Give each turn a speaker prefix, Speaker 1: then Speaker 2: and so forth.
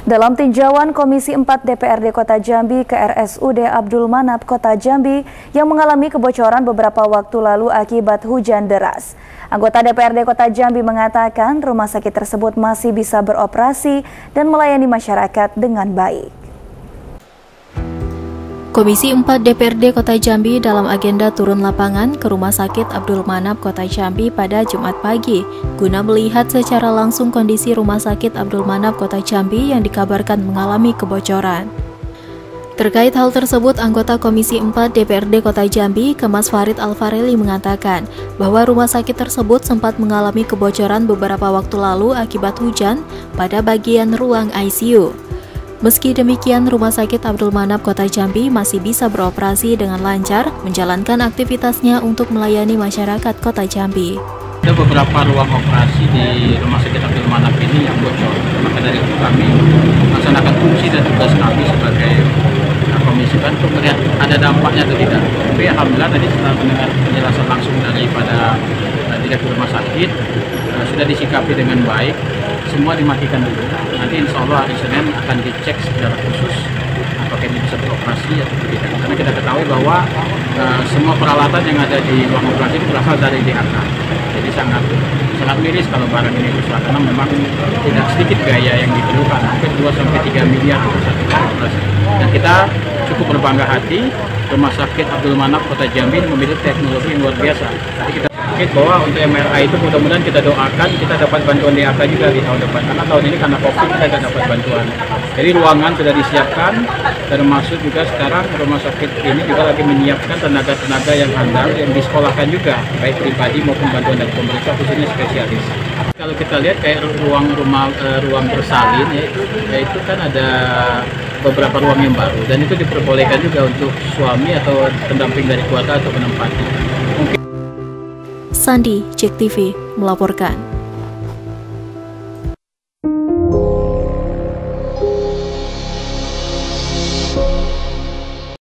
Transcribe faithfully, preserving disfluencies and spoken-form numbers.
Speaker 1: Dalam tinjauan Komisi empat D P R D Kota Jambi ke R S U D Abdul Manap Kota Jambi yang mengalami kebocoran beberapa waktu lalu akibat hujan deras. Anggota D P R D Kota Jambi mengatakan rumah sakit tersebut masih bisa beroperasi dan melayani masyarakat dengan baik.
Speaker 2: Komisi empat D P R D Kota Jambi dalam agenda turun lapangan ke Rumah Sakit Abdul Manap Kota Jambi pada Jumat pagi guna melihat secara langsung kondisi Rumah Sakit Abdul Manap Kota Jambi yang dikabarkan mengalami kebocoran. Terkait hal tersebut, anggota Komisi empat D P R D Kota Jambi, Kemas Farid Alfareli mengatakan bahwa rumah sakit tersebut sempat mengalami kebocoran beberapa waktu lalu akibat hujan pada bagian ruang I C U. Meski demikian, Rumah Sakit Abdul Manap Kota Jambi masih bisa beroperasi dengan lancar, menjalankan aktivitasnya untuk melayani masyarakat Kota Jambi.
Speaker 3: Ada beberapa ruang operasi di Rumah Sakit Abdul Manap ini yang bocor. Maka dari itu kami melaksanakan fungsi dan tugas kami sebagai komisi kan untuk melihat ada dampaknya atau tidak. Tapi alhamdulillah tadi setelah mendengar penjelasan langsung daripada uh, direktur rumah sakit uh, sudah disikapi dengan baik. Semua dimatikan dulu. Nanti insya Allah hari Senin akan dicek secara khusus apakah ini bisa beroperasi atau tidak. Karena kita ketahui bahwa uh, semua peralatan yang ada di ruang operasi itu berasal dari D H K. Jadi sangat sangat miris kalau barang ini rusak karena memang tidak sedikit biaya yang diperlukan, mungkin dua sampai tiga miliar untuk satu operasi. Dan kita cukup berbangga hati Rumah Sakit Abdul Manap Kota Jambi memiliki teknologi yang luar biasa. Tadi kita sakit bahwa untuk M R I itu mudah-mudahan kita doakan kita dapat bantuan D H K juga di tahun depan, karena tahun ini karena COVID kita tidak dapat bantuan. Jadi ruangan sudah disiapkan, termasuk juga sekarang rumah sakit ini juga lagi menyiapkan tenaga-tenaga yang handal yang disekolahkan juga, baik pribadi maupun bantuan dari pemerintah khususnya spesialis. Kalau kita lihat kayak ruang rumah uh, ruang bersalin yaitu yaitu kan ada beberapa ruang yang baru dan itu diperbolehkan juga untuk suami atau pendamping dari keluarga atau menempati. Mungkin
Speaker 2: Sandi, Cek T V melaporkan.